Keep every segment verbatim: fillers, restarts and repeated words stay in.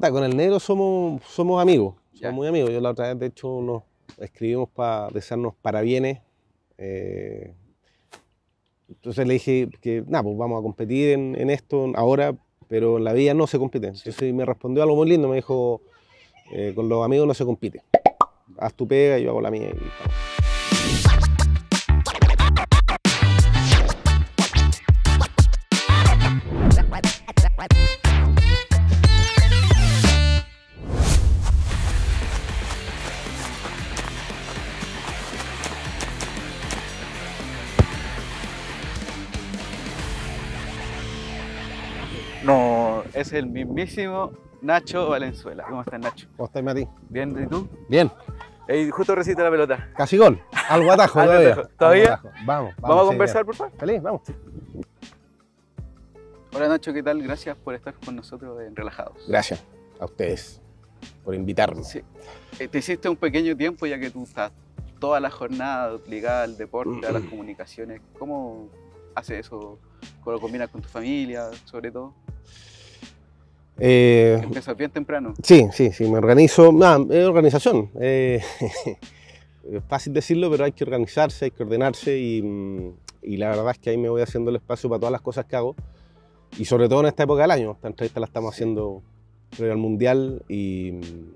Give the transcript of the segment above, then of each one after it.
Puta, con el negro somos, somos amigos, somos Ya. muy amigos. Yo la otra vez, de hecho, nos escribimos para desearnos parabienes. Eh, entonces le dije que, nada, pues vamos a competir en, en esto ahora, pero en la vida no se compite. Entonces me respondió algo muy lindo, me dijo, eh, con los amigos no se compite. Haz tu pega, yo hago la mía y vamos. No, es el mismísimo Nacho Valenzuela. ¿Cómo estás, Nacho? ¿Cómo estás, Mati? Bien, ¿y tú? Bien, Ey, justo recibiste la pelota. casi gol. Algo atajo Algo todavía. atajo. ¿Todavía? Algo atajo. Vamos, vamos. ¿Vamos a sí, conversar, bien. por favor? Feliz, vamos. Hola, Nacho, ¿qué tal? Gracias por estar con nosotros en Relajados. Gracias a ustedes por invitarme. Sí. Eh, Te hiciste un pequeño tiempo ya que tú estás toda la jornada ligada al deporte, a las comunicaciones. ¿Cómo haces eso? ¿Cómo lo combinas con tu familia, sobre todo? Eh, Empiezas bien temprano. sí, sí, sí, me organizo. Nada, es organización. Eh, es fácil decirlo, pero hay que organizarse, hay que ordenarse y, y la verdad es que ahí me voy haciendo el espacio para todas las cosas que hago. Y sobre todo en esta época del año. Esta entrevista la estamos haciendo previo al Mundial y,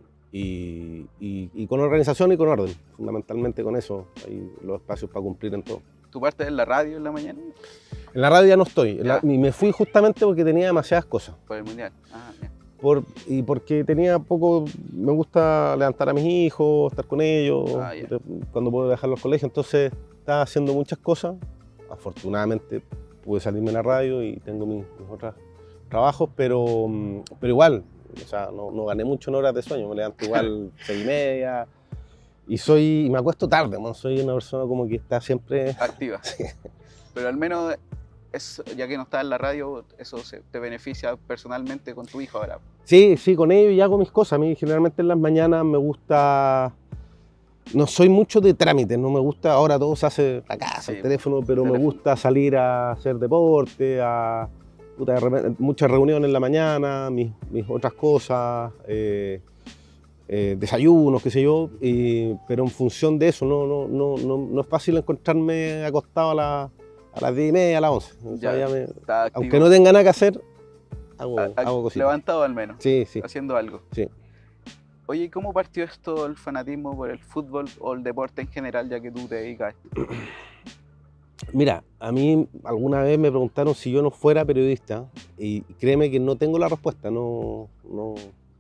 y, y, y con organización y con orden. Fundamentalmente con eso. Hay los espacios para cumplir en todo. ¿Tu parte es la radio en la mañana? En la radio ya no estoy. En la- Ya. y me fui justamente porque tenía demasiadas cosas. Por el mundial. Ah, ya. Por, y porque tenía poco, me gusta levantar a mis hijos, estar con ellos, Ah, ya. de- cuando puedo dejar los colegios, entonces estaba haciendo muchas cosas. Afortunadamente pude salirme en la radio y tengo mis, mis otros trabajos, pero, mm, pero igual, o sea, no, no gané mucho en horas de sueño, me levanto igual seis y media y soy, y me acuesto tarde, ¿no? Soy una persona como que está siempre... Activa. Sí. Pero al menos, es, ya que no estás en la radio, eso se- te beneficia personalmente con tu hijo ahora. Sí, sí, con ellos y hago mis cosas. A mí generalmente en las mañanas me gusta... No soy mucho de trámites, no me gusta, ahora todo se hace a casa, Sí, el teléfono, pero me teléfono. gusta salir a hacer deporte, a puta, de repente, muchas reuniones en la mañana, mis, mis otras cosas, eh, eh, desayunos, qué sé yo, y- pero en función de eso, no, no, no, no, no es fácil encontrarme acostado a, la- a las diez y media, a las once. O sea, Ya, ya me- Está activo. aunque no tenga nada que hacer, hago, A- a- hago cositas. Levantado al menos, Sí, sí, haciendo algo. sí. Oye, ¿y cómo partió esto, el fanatismo por el fútbol o el deporte en general, ya que tú te dedicas a esto? Mira, a mí alguna vez me preguntaron si yo no fuera periodista y créeme que no tengo la respuesta, no, no,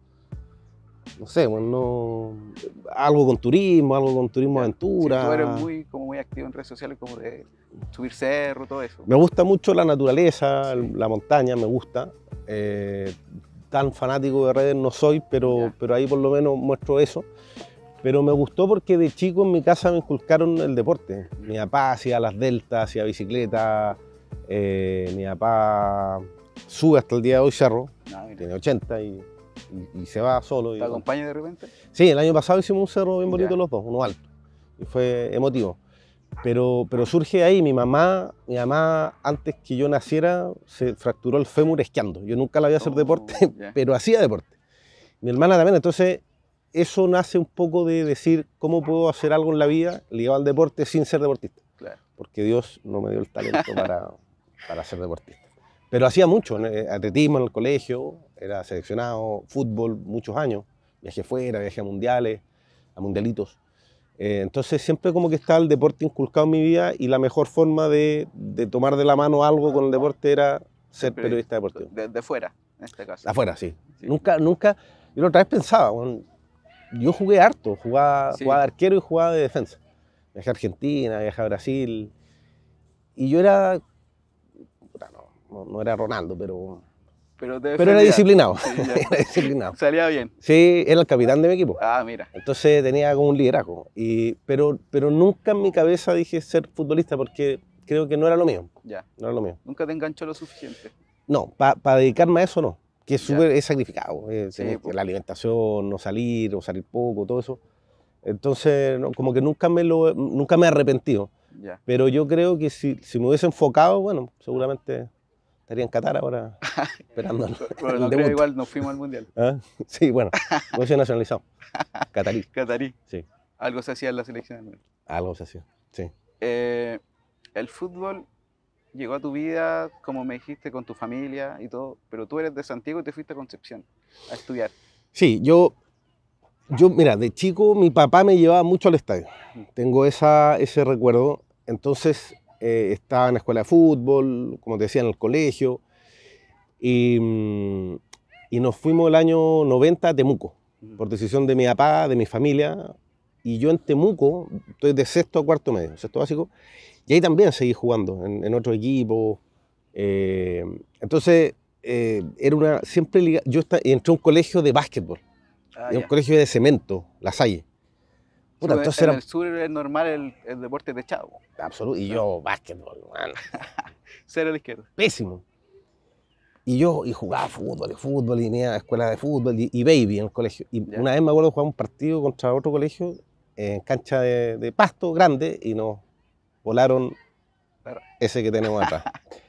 no sé, bueno, no, algo con turismo, algo con turismo Ya. aventura. Sí, tú eres muy, como muy activo en redes sociales, como de subir cerro, todo eso. Me gusta mucho la naturaleza, Sí. la montaña, me gusta. Eh, tan fanático de redes no soy, pero, Ya. pero ahí por lo menos muestro eso. Pero me gustó porque de chico en mi casa me inculcaron el deporte. Mi papá hacía las deltas, hacía bicicleta, eh, mi papá sube hasta el día de hoy cerro, No, mira. tiene ochenta y, y- y se va solo. y- ¿Te acompaña de repente? Sí, el año pasado hicimos un cerro bien bonito Ya. los dos, uno alto, y fue emotivo. Pero, pero surge ahí, mi mamá, mi mamá antes que yo naciera se fracturó el fémur esquiando. Yo nunca la vi hacer Oh, deporte, ya. pero hacía deporte. Mi hermana también, entonces eso nace un poco de decir cómo puedo hacer algo en la vida ligado al deporte sin ser deportista, Claro. porque Dios no me dio el talento para, para ser deportista. Pero hacía mucho, ¿no? Atletismo en el colegio, era seleccionado, fútbol muchos años, viajé fuera, viajé a mundiales, a mundialitos. Eh, entonces siempre como que estaba el deporte inculcado en mi vida y la mejor forma de, de tomar de la mano algo con el deporte era ser Siempre periodista deportivo. Desde fuera, en este caso. Afuera, sí. Sí. Nunca, nunca, yo la otra vez pensaba, bueno, yo jugué harto, jugaba, Sí. jugaba de arquero y jugaba de defensa. Viajé a Argentina, viajé a Brasil y yo era, puta, no, no, no era Ronaldo, pero, Pero, te pero era defendía. disciplinado, Sí, ya. era disciplinado. Salía bien. Sí, era el capitán de mi equipo. Ah, mira. Entonces tenía como un liderazgo. Y, pero, pero nunca en mi cabeza dije ser futbolista porque creo que no era lo mío. Ya. No era lo mío. Nunca te enganchó lo suficiente. No, para dedicarme a eso no. Que es Ya. súper es sacrificado. eh, Sí, tener po. que la alimentación, no salir o salir poco, todo eso. Entonces, no, como que nunca me, lo, nunca me he arrepentido. Ya. Pero yo creo que si, si me hubiese enfocado, bueno, seguramente estaría en Qatar ahora esperando el, Pero el no debut. creo, igual nos fuimos al mundial. ¿Ah? Sí, bueno, no soy nacionalizado. Catarí. Catarí. Sí, Algo se hacía en la selección del mundo. algo se hacía. Sí. Eh, el fútbol llegó a tu vida, como me dijiste, con tu familia y todo, pero tú eres de Santiago y te fuiste a Concepción a estudiar. Sí, yo, yo, mira, de chico mi papá me llevaba mucho al estadio. Tengo esa, ese recuerdo. Entonces eh, estaba en la escuela de fútbol, como te decía, en el colegio. Y, mm, y nos fuimos el año noventa a Temuco, por decisión de mi papá, de mi familia. Y yo en Temuco, estoy de sexto a cuarto medio, sexto básico, y ahí también seguí jugando, en, en otro equipo. Eh, entonces, eh, era una, siempre liga, yo está, entré a un colegio de básquetbol, Ah, y un ya. colegio de cemento, La Salle. Puta, Sur- entonces en era el sur es normal el, el deporte techado, absoluto, y yo básquetbol, man, cero a la izquierda. pésimo. Y yo y jugaba fútbol, y fútbol, y me iba a escuela de fútbol, y, y baby en el colegio. Y Ya. una vez me acuerdo jugar un partido contra otro colegio en cancha de, de pasto grande, y nos volaron Claro. ese que tenemos atrás.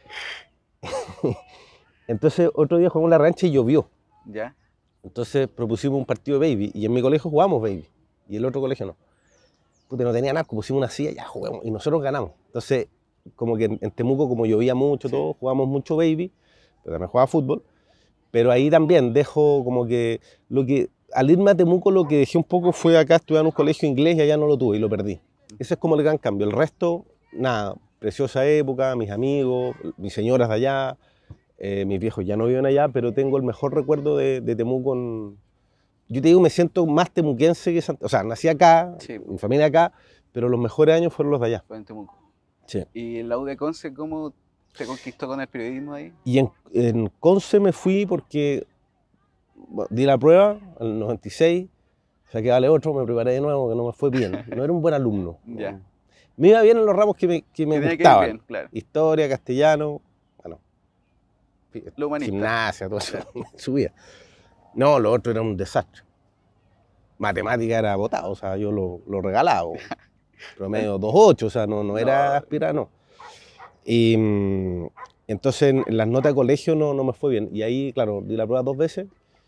Entonces otro día jugamos en la rancha y llovió. ¿Ya? Entonces propusimos un partido de baby, y en mi colegio jugamos baby, y el otro colegio no. Puta, no tenía nada, pusimos una silla, ya jugamos, y nosotros ganamos. Entonces, como que en, en Temuco, como llovía mucho, Sí. todo, jugamos mucho baby, pero también jugaba fútbol. Pero ahí también dejo como que, lo que, al irme a Temuco, lo que dejé un poco fue acá estudiar en un colegio inglés, y allá no lo tuve, y lo perdí. Ese es como el gran cambio. El resto, nada, preciosa época, mis amigos, mis señoras de allá, eh, mis viejos ya no viven allá, pero tengo el mejor recuerdo de, de Temuco. En... Yo te digo, me siento más temuquense que Santiago. O sea, nací acá, Sí. mi familia acá, pero los mejores años fueron los de allá. Fue en Temuco. Sí. ¿Y en la U de Conce cómo te conquistó con el periodismo ahí? Y en, en Conce me fui porque bueno, di la prueba en el noventa y seis, saqué vale otro, me preparé de nuevo, que no me fue bien. No era un buen alumno. Ya. Me iba bien en los ramos que me, que me Que tenía que ir gustaban. bien, claro. Historia, castellano, bueno, Lo humanista. gimnasia, todo eso, su vida. No, lo otro era un desastre. Matemática era botado, o sea, yo lo, lo regalaba. Promedio dos punto ocho, o sea, no, no era No. aspirar, no. Y mm, entonces en, en las notas de colegio no, no me fue bien. Y ahí, claro, di la prueba dos veces.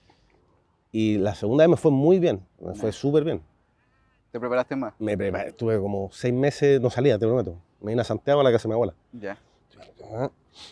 Y la segunda vez me fue muy bien, me fue Ya. súper bien. ¿Te preparaste más? Me preparé, estuve como seis meses, no salía, te prometo. Me vine a Santiago a la casa de mi abuela. Ya. Ajá.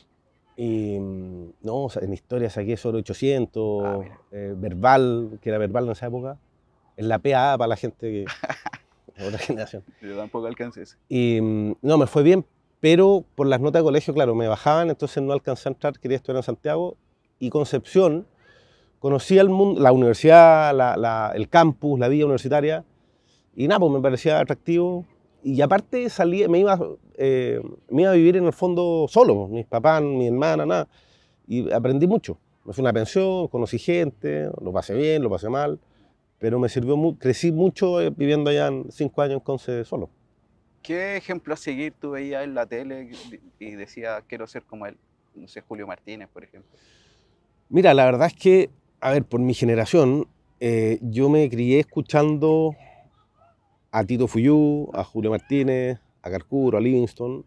Y mm, no, o sea, en historia saqué sobre ochocientos, Ah, mira. eh, verbal, que era verbal en esa época, en la P A A para la gente que de otra generación. Yo tampoco alcancé eso. Y mm, no, me fue bien, pero por las notas de colegio, claro, me bajaban, entonces no alcancé a entrar, quería estudiar en Santiago. Y Concepción, conocí al mundo, la universidad, la- la- el campus, la vida universitaria, y nada, pues me parecía atractivo. Y aparte salí, me iba, eh, me iba a vivir en el fondo solo, mis papás, mi hermana, nada. Y aprendí mucho. Me fui a una pensión, conocí gente, lo pasé bien, lo pasé mal, pero me sirvió, mu- crecí mucho eh, viviendo allá en cinco años en Conce solo. ¿Qué ejemplo a seguir tú veías en la tele y decías, quiero ser como él? No sé, Julio Martínez, por ejemplo. Mira, la verdad es que, a ver, por mi generación, eh, yo me crié escuchando a Tito Fuyú, a Julio Martínez, a Carcuro, a Livingston.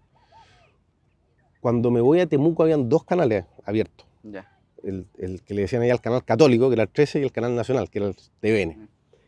Cuando me voy a Temuco habían dos canales abiertos. Ya. El, el que le decían allá el canal católico, que era el trece, y el canal nacional, que era el T V N. Ujú.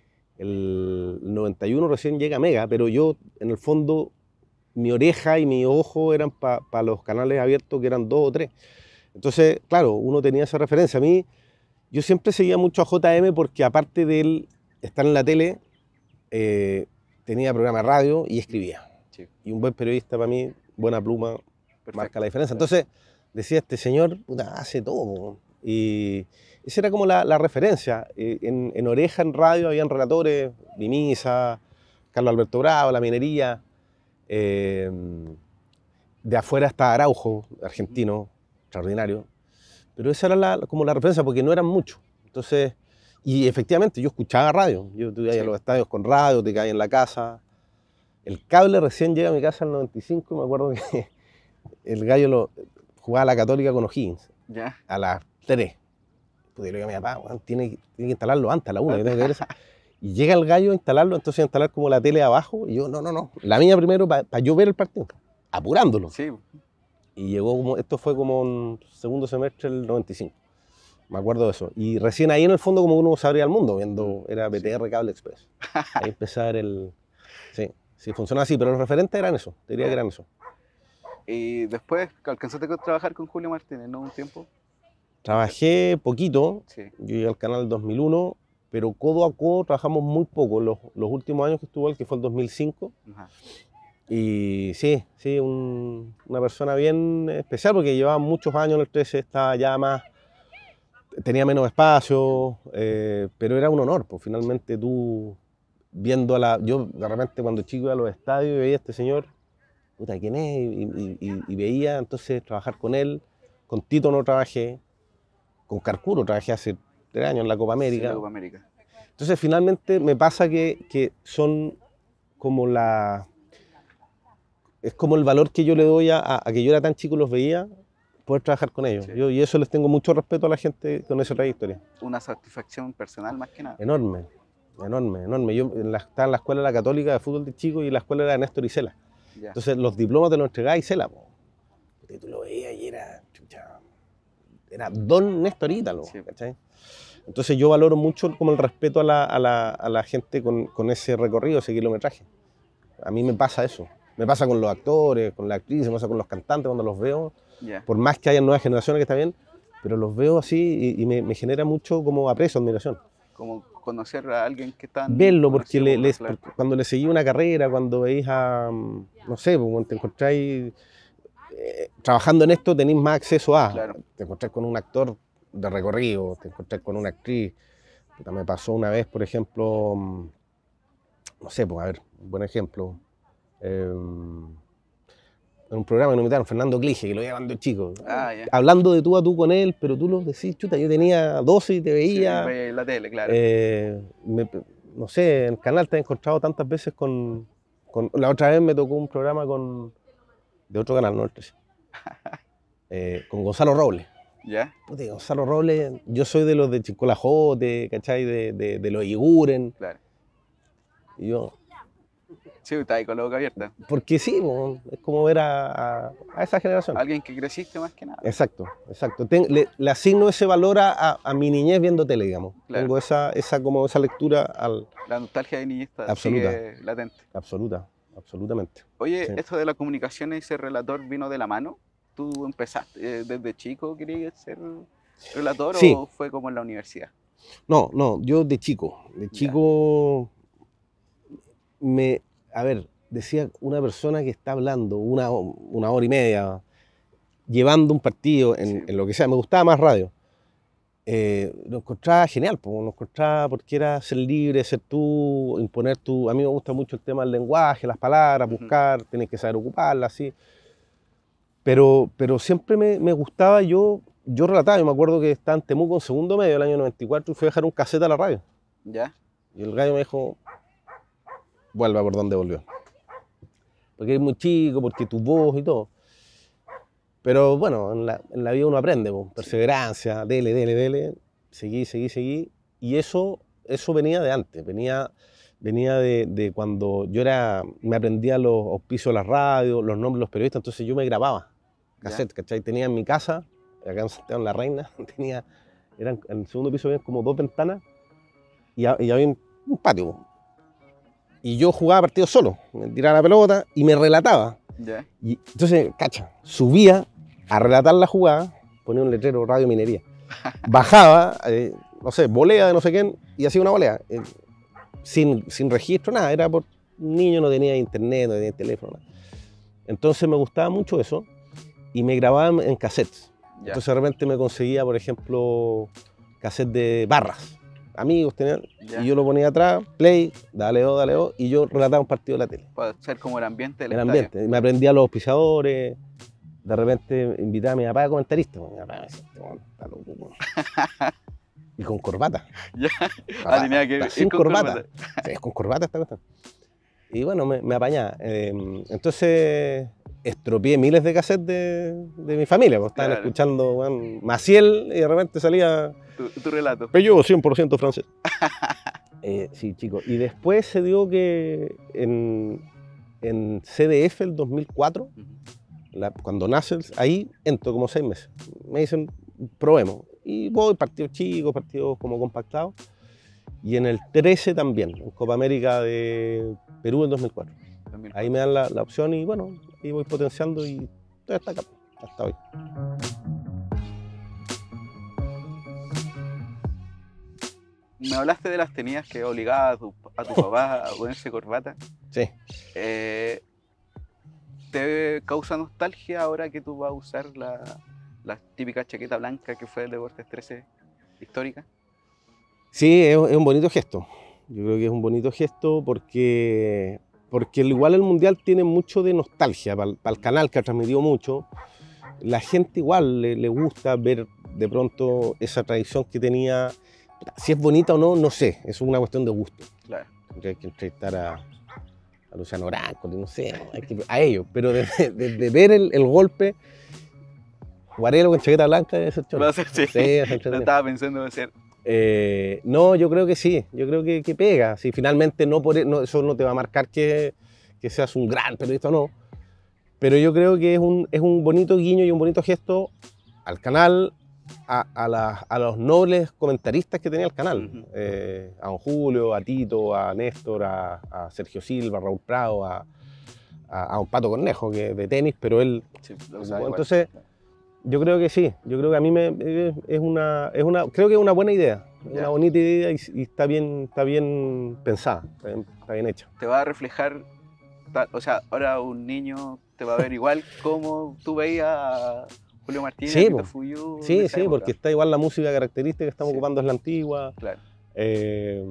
El noventa y uno recién llega Mega, pero yo, en el fondo, mi oreja y mi ojo eran para pa los canales abiertos, que eran dos o tres. Entonces, claro, uno tenía esa referencia. A mí, yo siempre seguía mucho a J M porque aparte de él estar en la tele, eh, tenía programa de radio y escribía. Sí, Y un buen periodista para mí, buena pluma, perfecto. marca la diferencia. Entonces, decía, este señor, puta, hace todo. Y esa era como la, la referencia. Eh, en, en Oreja, en radio, habían relatores, Dimisa, Carlos Alberto Bravo, La Minería. Eh, de afuera está Araujo, argentino, extraordinario. Pero esa era la, como la referencia, porque no eran muchos. Entonces, y efectivamente, yo escuchaba radio. Yo iba Sí. a los estadios con radio, te caía en la casa. El cable recién llega a mi casa en el noventa y cinco, y me acuerdo que el gallo lo, jugaba a la Católica con O'Higgins Ya. a las tres. Pude le digo a mi papá, "Weón, tiene, que- tiene que instalarlo antes, a la una, yo tengo que ver esa". Y llega el gallo a instalarlo, entonces a instalar como la tele abajo, y yo, no, no, no, la mía primero para yo ver el partido, apurándolo. Sí. Y llegó como, esto fue como un segundo semestre del noventa y cinco. Me acuerdo de eso. Y recién ahí en el fondo como uno se abría al mundo, viendo, era B T R Cable Express. Ahí empezar el... Sí, sí, funciona así, pero los referentes eran eso, diría que eran eso. Y después alcanzaste a trabajar con Julio Martínez, ¿no? Un tiempo. Trabajé poquito, Sí. yo llegué al canal en dos mil uno, pero codo a codo trabajamos muy poco. Los, los últimos años que estuvo él, que fue el dos mil cinco. Ajá. Y sí, sí, un, una persona bien especial porque llevaba muchos años en el trece, estaba ya más, tenía menos espacio, eh, pero era un honor, pues finalmente tú viendo a la... Yo de repente cuando chico iba a los estadios y veía a este señor, puta, ¿quién es? Y, y, y, y veía entonces trabajar con él, con Tito no trabajé, con Carcuro trabajé hace tres años en la Copa América. Sí, la Copa América. Entonces finalmente me pasa que, que son como la... Es como el valor que yo le doy a, a que yo era tan chico y los veía, poder trabajar con ellos. Sí. Yo, y eso les tengo mucho respeto a la gente con esa trayectoria. Una satisfacción personal más que nada. Enorme, enorme, enorme. Yo en la, estaba en la escuela de la Católica de fútbol de chico y la escuela era de Néstor Isela. Ya. Entonces los diplomas te los entregaba Isela. Po. Y tú lo veías y era, chucha, era don Néstor Ítalo, Sí. ¿cachai? Entonces yo valoro mucho como el respeto a la, a la, a la gente con, con ese recorrido, ese kilometraje. A mí me pasa eso. Me pasa con los actores, con la actriz, me pasa con los cantantes cuando los veo. Ya. Por más que haya nuevas generaciones que está bien, pero los veo así y, y me, me genera mucho como aprecio, admiración. Como conocer a alguien que está... Verlo, porque le, les, por, cuando le seguí una carrera, cuando veis a, no sé, cuando te encontráis eh, trabajando en esto, tenéis más acceso a, Claro. te encontrás con un actor de recorrido, te encontrás con una actriz. Puta, me pasó una vez, por ejemplo, no sé, pues a ver, un buen ejemplo. Eh, en un programa que nos invitaron, Fernando Clige, que lo veía cuando chico, Ah, ya. hablando de tú a tú con él, pero tú lo decís, chuta, yo tenía doce y te veía. Sí, veía la tele, claro. Eh, me, no sé, en el canal te he encontrado tantas veces con, con... La otra vez me tocó un programa con de otro canal, no el trece, eh, con Gonzalo Robles. ¿Ya? Puta, Gonzalo Robles, yo soy de los de Chincolajote, ¿cachai? De, de, de los Iguren. Claro. Y yo... Sí, está ahí con la boca abierta. Porque sí, bo, es como ver a, a, a esa generación. Alguien que creciste más que nada. Exacto, exacto. Ten, le, le asigno ese valor a, a mi niñez viendo tele, digamos. Claro. Tengo esa, esa, como esa lectura al... La nostalgia de niñista Absoluta. sigue latente. Absoluta, absolutamente. Oye, Sí. esto de la comunicación y ser relator vino de la mano. ¿Tú empezaste eh, desde chico, querías ser relator Sí. o fue como en la universidad? No, no, yo de chico, de chico me, a ver, decía una persona que está hablando una, una hora y media, llevando un partido en, Sí. en lo que sea, me gustaba más radio. Eh, lo encontraba genial, pues, lo encontraba porque era ser libre, ser tú, imponer tu... A mí me gusta mucho el tema del lenguaje, las palabras, Ujú. buscar, tienes que saber ocuparlas, así. Pero, pero siempre me, me gustaba, yo, yo relataba, yo me acuerdo que estaba en Temuco en segundo medio del año noventa y cuatro y fui a dejar un cassette a la radio. ¿Ya? Y el gallo me dijo, vuelva por donde volvió. Porque eres muy chico, porque tu voz y todo. Pero bueno, en la, en la vida uno aprende, pues, perseverancia, dele, dele, dele, seguí, seguí, seguí. Y eso, eso venía de antes, venía, venía de, de cuando yo era, me aprendía los auspicios de la radio, los nombres de los periodistas, entonces yo me grababa cassette, ¿cachai? Tenía en mi casa, acá en Santiago, en La Reina, tenía, eran, en el segundo piso había como dos ventanas y, y había un, un patio. Y yo jugaba partidos solo, me tiraba la pelota y me relataba. ¿Ya? Y entonces, cacha, subía a relatar la jugada, ponía un letrero Radio Minería, bajaba, eh, no sé, volea de no sé quién, y hacía una volea, eh, sin, sin registro, nada, era por un niño, no tenía internet, no tenía teléfono, nada. Entonces me gustaba mucho eso, y me grababa en, en cassettes. ¿Ya? Entonces de repente me conseguía, por ejemplo, cassette de barras, amigos tenían, ¿Ya? y yo lo ponía atrás, play, dale o, dale o, y yo relataba un partido de la tele. Para ser como el ambiente del El estadio. ambiente. Me aprendía los auspiciadores. De repente invitaba a mi papá de comentarista. Mi papá me decía, "Este weón está loco, weón". Y con corbata. ¿Ya? Papá, Ah, tenía que está ir sin con corbata. corbata. Sí, es con corbata esta cuestión. Y bueno, me, me apañaba. Eh, entonces estropeé miles de cassettes de, de mi familia. Pues, estaban Claro. escuchando weón, Maciel y de repente salía Tu, tu relato. Peugeot cien por ciento francés. Eh, sí, chicos. Y después se dio que en, en C D F el dos mil cuatro Ujú. La, cuando nace, ahí entro como seis meses. Me dicen, probemos. Y voy, partidos chicos, partidos como compactados. Y en el trece también, en Copa América de Perú en dos mil cuatro. dos mil cuatro. Ahí me dan la, la opción y bueno, ahí voy potenciando y estoy hasta acá, hasta hoy. Me hablaste de las tenías que obligaba a tu, a tu papá a ponerse corbata. Sí. Eh, ¿Te causa nostalgia ahora que tú vas a usar la, la típica chaqueta blanca que fue el Deportes trece histórica? Sí, es, es un bonito gesto. Yo creo que es un bonito gesto porque, porque igual el Mundial tiene mucho de nostalgia para el canal que ha transmitido mucho. La gente igual le, le gusta ver de pronto esa tradición que tenía. Si es bonita o no, no sé, es una cuestión de gusto. Claro. Hay que entrevistar a, a Luciano Oráncoli, no sé, hay que, a ellos, pero de, de, de ver el, el golpe, Guarelo con chaqueta blanca debe ser choro. Va a ser, sí. Sí, Lo estaba pensando en hacer. Eh, no, yo creo que sí, yo creo que, que pega. Si finalmente no, por, no, eso no te va a marcar que, que seas un gran periodista o no, pero yo creo que es un, es un bonito guiño y un bonito gesto al canal, a, a, la, a los nobles comentaristas que tenía el canal, uh-huh. eh, a don Julio, a Tito, a Néstor, a, a Sergio Silva, a Raúl Prado, a, a, a don Pato Cornejo, que de tenis, pero él... Sí, entonces, yo creo que sí, yo creo que a mí me, es, una, es una, creo que es una buena idea, es una bonita idea y, y está, bien, está bien pensada, está bien, está bien hecha. Te va a reflejar, o sea, ahora un niño te va a ver igual como tú veías a Julio Martínez, sí, Tito Fuyú. Sí, sí, porque está igual la música característica que estamos sí. ocupando es la antigua. Claro. Eh,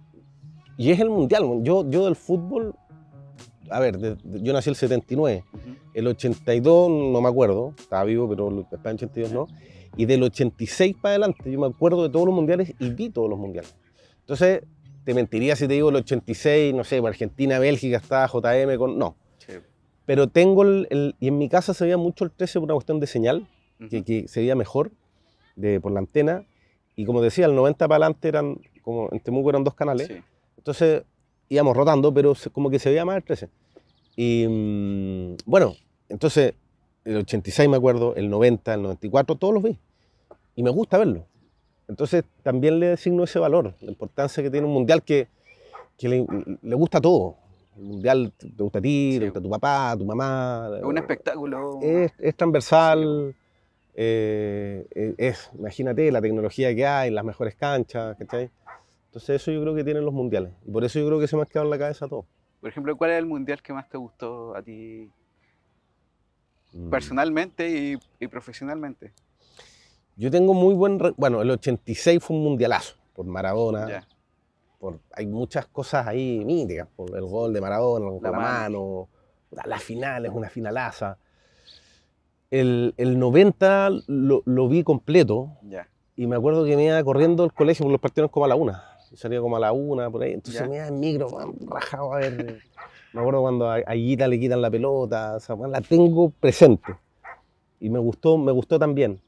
y es el mundial, yo, yo del fútbol, a ver, de, de, yo nací el setenta y nueve, uh-huh. El ochenta y dos no me acuerdo, estaba vivo, pero después del ochenta y dos no, y del ochenta y seis para adelante yo me acuerdo de todos los mundiales y vi todos los mundiales. Entonces, te mentiría si te digo el ochenta y seis, no sé, Argentina, Bélgica, estaba J M con... no. Sí. Pero tengo el, el... Y en mi casa se veía mucho el trece por una cuestión de señal, uh-huh. que, que se veía mejor de, por la antena, y como decía, el noventa para adelante eran, como en Temuco eran dos canales, sí. Entonces íbamos rotando, pero como que se veía más el trece. Y mmm, bueno, entonces el ochenta y seis me acuerdo, el noventa, el noventa y cuatro, todos los vi. Y me gusta verlo. Entonces también le designo ese valor, la importancia que tiene un mundial que, que le, le gusta a todo. El mundial te gusta a ti, sí. te gusta a tu papá, a tu mamá. Es un espectáculo. Es, es transversal. Sí. Eh, es, imagínate la tecnología que hay, las mejores canchas, ¿cachai? Entonces eso yo creo que tienen los mundiales. Y por eso yo creo que se me ha quedado en la cabeza todo. Por ejemplo, ¿cuál es el mundial que más te gustó a ti mm. personalmente y, y profesionalmente? Yo tengo muy buen... Re... Bueno, el ochenta y seis fue un mundialazo, por Maradona. Yeah. Por... Hay muchas cosas ahí míticas, por el gol de Maradona, con la, la mano. mano. La final es una finalaza. El, el noventa lo, lo vi completo. Yeah. Y me acuerdo que me iba corriendo al colegio por los partidos como a la una. Yo salía como a la una, por ahí. Entonces ¿ya? Me iba en micro, man, rajado a ver. Me acuerdo cuando a, a Guita le quitan la pelota. O sea, man, la tengo presente. Y me gustó, me gustó también.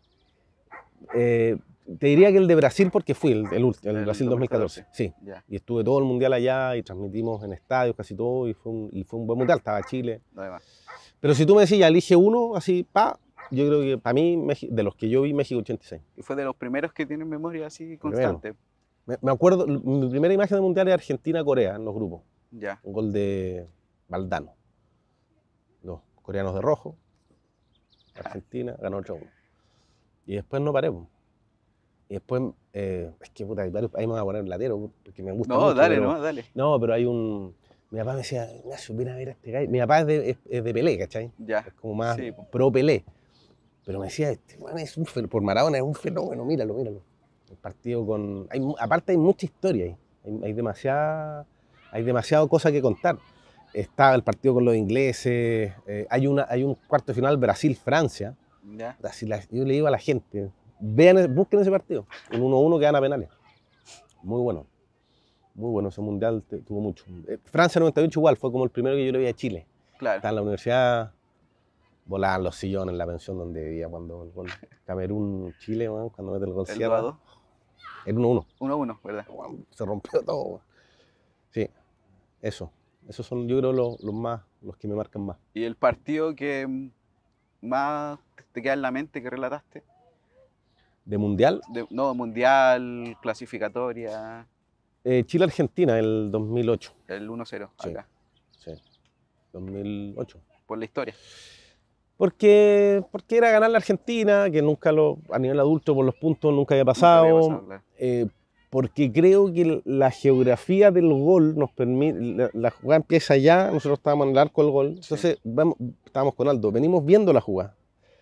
Eh, te diría que el de Brasil porque fui, el, el, el, el Brasil dos mil catorce. Sí. Yeah. Y estuve todo el mundial allá y transmitimos en estadios casi todo. Y fue un, y fue un buen mundial. Estaba Chile. Además. Pero si tú me decís, ya elige uno, así, pa. Yo creo que para mí, de los que yo vi, México ochenta y seis. Y fue de los primeros que tienen memoria así constante. Me, me acuerdo, mi primera imagen del mundial es Argentina-Corea en los grupos. Ya. Un gol de Valdano. Los coreanos de rojo. Argentina ganó ocho a uno. Y después no paré. Y después, eh, es que puta, ahí me voy a poner latero porque me gusta. No, mucho, dale, pero, no, dale. No, pero hay un. Mi papá me decía, Ignacio, mira a ver a este gallo. Mi papá es de, es, es de Pelé, ¿cachai? Ya. Es como más sí. pro Pelé. Pero me decía, este bueno, es un fenómeno, por Maradona es un fenómeno, míralo, míralo. El partido con... Hay, aparte hay mucha historia ahí, hay, hay demasiada hay demasiada cosa que contar. Está el partido con los ingleses, eh, hay, una, hay un cuarto final Brasil-Francia. Yeah. Brasil, yo le digo a la gente, vean, busquen ese partido, un uno a uno que gana penales. Muy bueno, muy bueno, ese mundial tuvo mucho. Eh, Francia noventa y ocho igual, fue como el primero que yo le vi a Chile. Claro. Estaba en la universidad... Volaban los sillones en la pensión donde vivía cuando el gol. Camerún, Chile, man, cuando mete el gol Sierra. ¿El Era uno a uno. uno a uno, ¿verdad? Se rompió todo. Man. Sí, eso. Esos son, yo creo, los, los más, los que me marcan más. ¿Y el partido que más te queda en la mente que relataste? ¿De mundial? De, no, mundial, clasificatoria, Eh, Chile-Argentina, el dos mil ocho. el uno cero Sí. acá, Sí, dos mil ocho. por la historia. Porque, porque era ganar la Argentina, que nunca lo, a nivel adulto por los puntos nunca había Nunca pasado. había pasado, claro. eh, porque creo que la geografía del gol nos permite, la, la jugada empieza allá, nosotros estábamos en el arco del gol, entonces vamos, estábamos con Aldo, venimos viendo la jugada.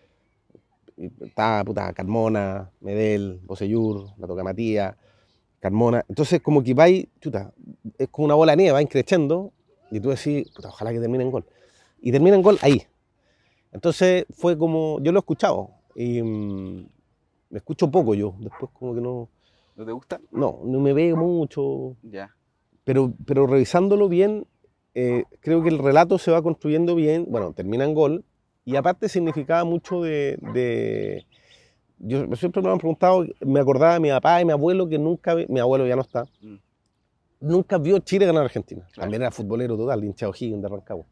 Y estaba puta, Carmona, Medel, Bocellur, la toca Matías, Carmona, entonces como que va ahí, chuta, es como una bola de nieve, va creciendo, y tú decís, puta, ojalá que termine en gol. Y termina en gol ahí. Entonces fue como, yo lo he escuchado, y mmm, me escucho poco yo, después como que no... ¿No te gusta? No, no me veo mucho, Ya. pero, pero revisándolo bien, eh, creo que el relato se va construyendo bien, bueno, termina en gol, y aparte significaba mucho de... de yo siempre me han preguntado, me acordaba de mi papá y mi abuelo, que nunca, mi abuelo ya no está, Mm. nunca vio Chile ganar a Argentina, Claro. también era futbolero total, hincha de O'Higgins de Rancagua.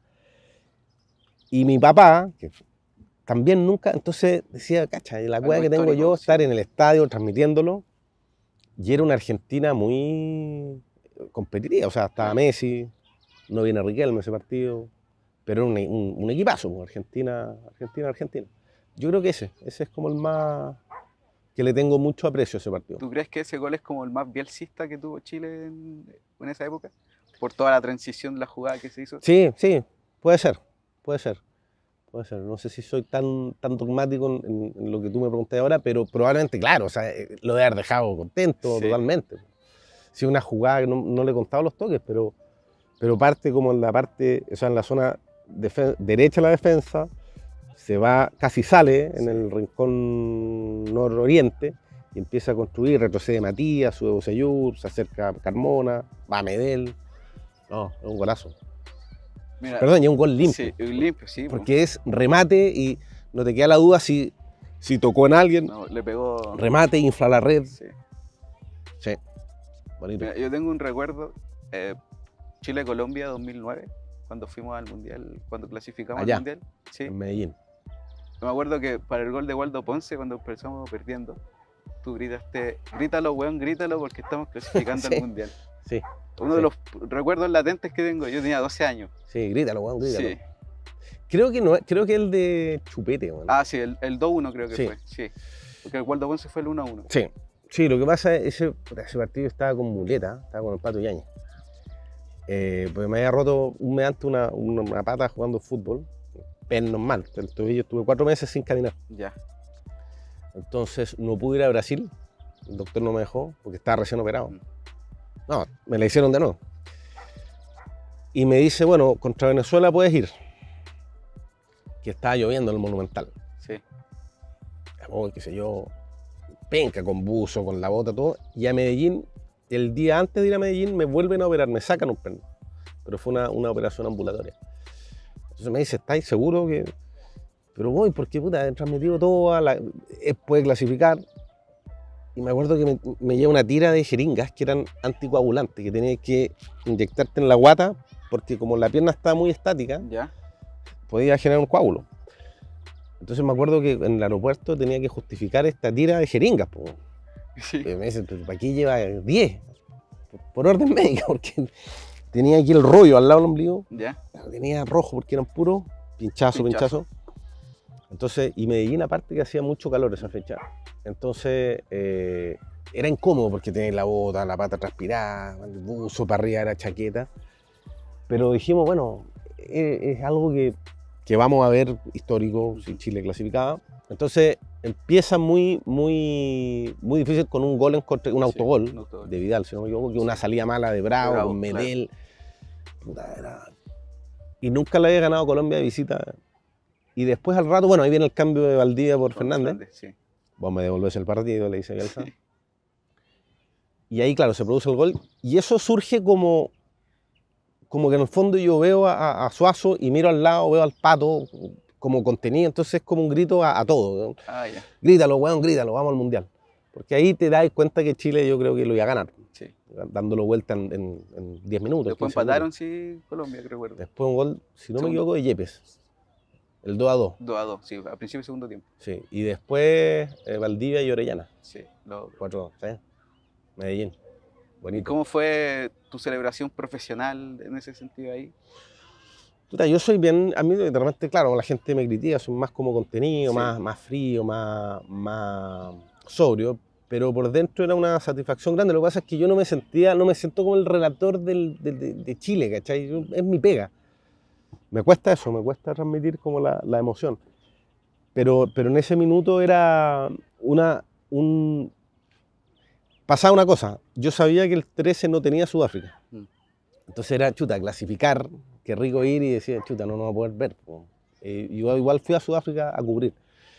Y mi papá, que también nunca, entonces decía, cacha, la Algo weá que tengo histórico, yo, sí. estar en el estadio transmitiéndolo, y era una Argentina muy competitiva, o sea, estaba Claro. Messi, no viene Riquelme ese partido, pero era un, un, un equipazo, pues, Argentina, Argentina, Argentina. Yo creo que ese, ese es como el más, que le tengo mucho aprecio a ese partido. ¿Tú crees que ese gol es como el más bielcista que tuvo Chile en, en esa época? Por toda la transición de la jugada que se hizo. Sí, sí, puede ser, puede ser. Puede ser, no sé si soy tan, tan dogmático en, en lo que tú me preguntas ahora, pero probablemente, claro, o sea, eh, lo de haber dejado contento Sí. totalmente. Si una jugada que no, no le he contado los toques, pero, pero parte como en la parte, o sea, en la zona defen- derecha de la defensa, se va, casi sale en Sí. el rincón nororiente y empieza a construir, retrocede Matías, sube Bocellur, se acerca Carmona, va Medel. No, es un golazo. Mira, Perdón, y es un gol limpio. sí, limpio, sí. po. Porque es remate y no te queda la duda si, si tocó en alguien. No, le pegó. Remate, infla la red. Sí. Sí, bonito. Mira, yo tengo un recuerdo, eh, Chile-Colombia dos mil nueve, cuando fuimos al Mundial, cuando clasificamos Allá. al Mundial. Sí. En Medellín. Me acuerdo que para el gol de Waldo Ponce, cuando empezamos perdiendo, tú gritaste, grítalo, weón, grítalo, porque estamos clasificando Sí. al Mundial. Sí, Uno Sí. de los recuerdos latentes que tengo, yo tenía doce años. sí, grítalo, weón, grítalo. Sí. Creo que no, es- creo que el de Chupete, weón. Ah, sí, el, el dos uno creo que Sí. fue. Sí. Porque el Waldo Ponce fue el uno a uno. Sí, sí, lo que pasa es ese, ese partido estaba con muleta, estaba con el Pato Yañez. Eh, porque me había roto un mes antes una, una, una pata jugando fútbol, pero normal. El tobillo, estuve cuatro meses sin caminar. Ya. Entonces no pude ir a Brasil, el doctor no me dejó porque estaba recién operado. Mm. No, me la hicieron de nuevo. Y me dice, bueno, contra Venezuela puedes ir. Que estaba lloviendo en el Monumental. Sí. Oh, qué sé yo, penca, con buzo, con la bota, todo. Y a Medellín, el día antes de ir a Medellín, me vuelven a operar, me sacan un perno. Pero fue una, una operación ambulatoria. Entonces me dice, ¿estáis seguros que...? Pero voy, porque puta, he transmitido todo, a la... eh, puede clasificar. Y me acuerdo que me, me lleva una tira de jeringas que eran anticoagulantes, que tenías que inyectarte en la guata, porque como la pierna está muy estática, Ya. podía generar un coágulo. Entonces me acuerdo que en el aeropuerto tenía que justificar esta tira de jeringas. Po. Sí. Y me dicen, ¿pero para qué lleva diez? Por, por orden médica, porque tenía aquí el rollo al lado del ombligo, Ya. tenía rojo porque eran puros, pinchazo, Pinchazo. pinchazo. Entonces, y Medellín aparte que hacía mucho calor esa fecha. Entonces, eh, era incómodo porque tenía la bota, la pata transpirada, el buzo para arriba era chaqueta. Pero dijimos, bueno, es, es algo que, que vamos a ver histórico si Chile clasificaba. Entonces empieza muy, muy, muy difícil con un gol en contra, un Sí, autogol un autogol. de Vidal, si no me equivoco, que una salida mala de Bravo, Bravo, con Medel. Puta, era- Y nunca le había ganado Colombia de visita. Y después al rato, bueno, ahí viene el cambio de Valdivia por Con Fernández. Sí. Vos me devolvés el partido, le dice Bielsa. Y ahí, claro, se produce el gol. Y eso surge como, como que en el fondo yo veo a, a Suazo y miro al lado, veo al Pato como contenido. Entonces es como un grito a, a todo. Ah, ya. Grítalo, weón, grítalo, vamos al Mundial. Porque ahí te das cuenta que Chile yo creo que lo iba a ganar. Sí. Dándolo vuelta en, en, en diez minutos. Después quince empataron, minutos. sí, Colombia, que recuerdo. Después un gol, si no me Segundo. equivoco, de Yepes. El dos a dos. dos a dos, sí, a principio del segundo tiempo. Sí. Y después eh, Valdivia y Orellana. Sí. Lo... cuatro dos, ¿sí? Medellín. Bonito. ¿Cómo fue tu celebración profesional en ese sentido ahí? Puta, yo soy bien, a mí de repente, claro, la gente me critica, soy más como contenido, Sí. más, más frío, más, más sobrio, pero por dentro era una satisfacción grande. Lo que pasa es que yo no me sentía, no me siento como el relator del, de, de, de Chile, ¿cachai? Yo- es mi pega. Me cuesta eso, me cuesta transmitir como la, la emoción. Pero, pero en ese minuto era una, un... Pasaba una cosa, yo sabía que el trece no tenía Sudáfrica. Mm. Entonces era, chuta, clasificar, qué rico ir y decir, chuta, no nos vamos a poder ver. Po. Eh, yo igual fui a Sudáfrica a cubrir.